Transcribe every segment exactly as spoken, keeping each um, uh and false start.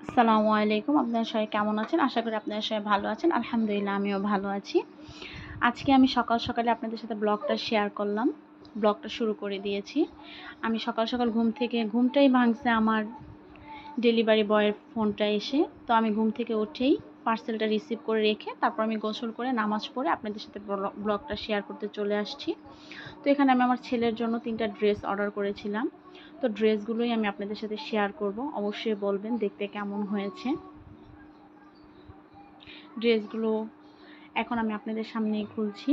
আসসালামু আলাইকুম। আপনারা সবাই কেমন আছেন? আশা করি আপনারা সবাই ভালো আছেন। আলহামদুলিল্লাহ আমিও ভালো আছি। আজকে আমি সকাল সকালে আপনাদের সাথে ব্লগটা শেয়ার করলাম। ব্লগটা শুরু করে দিয়েছি। আমি সকাল সকাল ঘুম থেকে ঘুমটাই ভাঙছে আমার ডেলিভারি বয়ের ফোনটা এসে। তো আমি ঘুম থেকে উঠেই পার্সেলটা রিসিভ করে রেখে তারপর আমি গোসল করে নামাজ পড়ে আপনাদের সাথে ব্লগটা শেয়ার করতে চলে আসছি। তো এখানে আমি আমার ছেলের জন্য তিনটা ড্রেস অর্ডার করেছিলাম। তো ড্রেসগুলোই আমি আপনাদের সাথে শেয়ার করব। অবশ্যই বলবেন দেখতে কেমন হয়েছে। ড্রেসগুলো এখন আমি আপনাদের সামনেই খুলছি।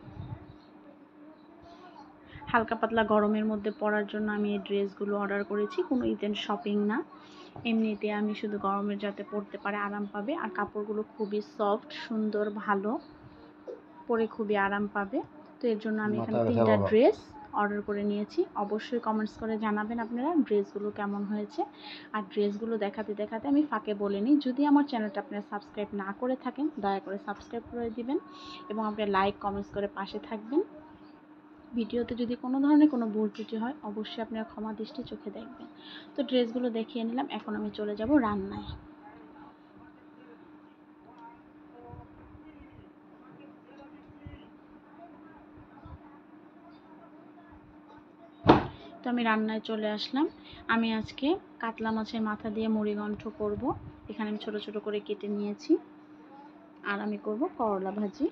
হালকা পাতলা গরমের মধ্যে পরার জন্য আমি এই ড্রেসগুলো অর্ডার করেছি, কোনো ইভেন্ট শপিং না। এমনিতে আমি শুধু গরমের যাতে পরতে পারে আরাম পাবে, আর কাপড়গুলো খুবই সফট সুন্দর ভালো, পরে খুবই আরাম পাবে। তো এর জন্য আমি এখানে তিনটা ড্রেস অর্ডার করে নিয়েছি। অবশ্যই কমেন্টস করে জানাবেন আপনারা ড্রেসগুলো কেমন হয়েছে। আর ড্রেসগুলো দেখাতে দেখাতে আমি ফাঁকে বলে নিই, যদি আমার চ্যানেলটা আপনারা সাবস্ক্রাইব না করে থাকেন দয়া করে সাবস্ক্রাইব করে দিবেন এবং আপনারা লাইক কমেন্টস করে পাশে থাকবেন। ভিডিওতে যদি কোনো ধরনের কোনো ভুল ত্রুটি হয় অবশ্যই আপনারা ক্ষমা দৃষ্টি চোখে দেখবেন। তো ড্রেসগুলো দেখিয়ে নিলাম, এখন আমি চলে যাব রান্নায়। তো আমি রান্নায় চলে আসলাম। আমি আজকে কাতলা মাছের মাথা দিয়ে মুড়িঘণ্ট করব। এখানে আমি ছোট ছোট করে কেটে নিয়েছি। আর আমি করব করলা ভাজি।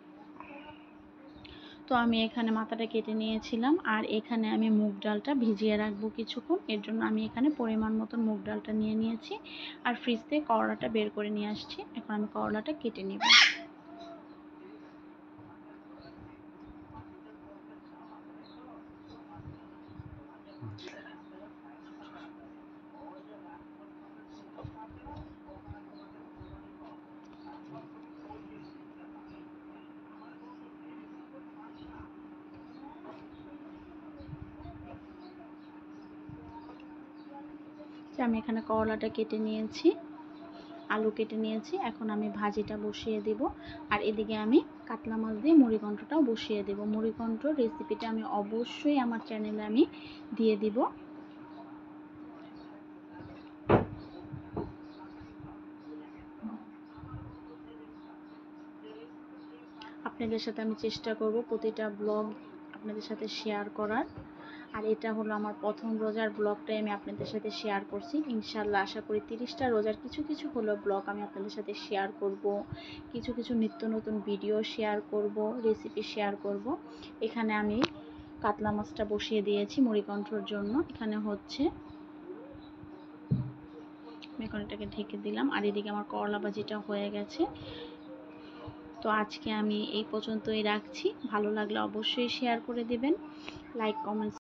তো আমি এখানে মাথাটা কেটে নিয়েছিলাম, আর এখানে আমি মুগ ডালটা ভিজিয়ে রাখবো কিছুক্ষণ। এর জন্য আমি এখানে পরিমাণ মতন মুগ ডালটা নিয়ে নিয়েছি, আর ফ্রিজ থেকে করলাটা বের করে নিয়ে আসছি। এখন আমি করলাটা কেটে নিব। আমি এখানে করলাটা কেটে নিয়েছি, আলু কেটে নিয়েছি। এখন আমি ভাজিটা বসিয়ে দেব, আর এদিকে আমি কাতলা মাছ দিয়ে মুড়িঘণ্টটাও বসিয়ে দেব। মুড়িঘণ্ট রেসিপিটা আমি অবশ্যই আমার চ্যানেলে আমি দিয়ে দিব। আপনাদের সাথে আমি চেষ্টা করব প্রতিটা ব্লগ আপনাদের সাথে শেয়ার করার। আর এটা হলো আমার প্রথম রোজার ব্লগটাই আমি আপনাদের সাথে শেয়ার করছি। ইনশাল্লাহ আশা করি তিরিশটা রোজার কিছু কিছু হলো ব্লগ আমি আপনাদের সাথে শেয়ার করব, কিছু কিছু নিত্য নতুন ভিডিও শেয়ার করব, রেসিপি শেয়ার করব। এখানে আমি কাতলা মাছটা বসিয়ে দিয়েছি মুড়িঘণ্টর জন্য। এখানে হচ্ছে মেকনিটাকে ঢেকে দিলাম, আর এদিকে আমার করলা ভাজিটা হয়ে গেছে। তো আজকে আমি এই পর্যন্তই রাখছি। ভালো লাগলে অবশ্যই শেয়ার করে দিবেন, লাইক কমেন্টস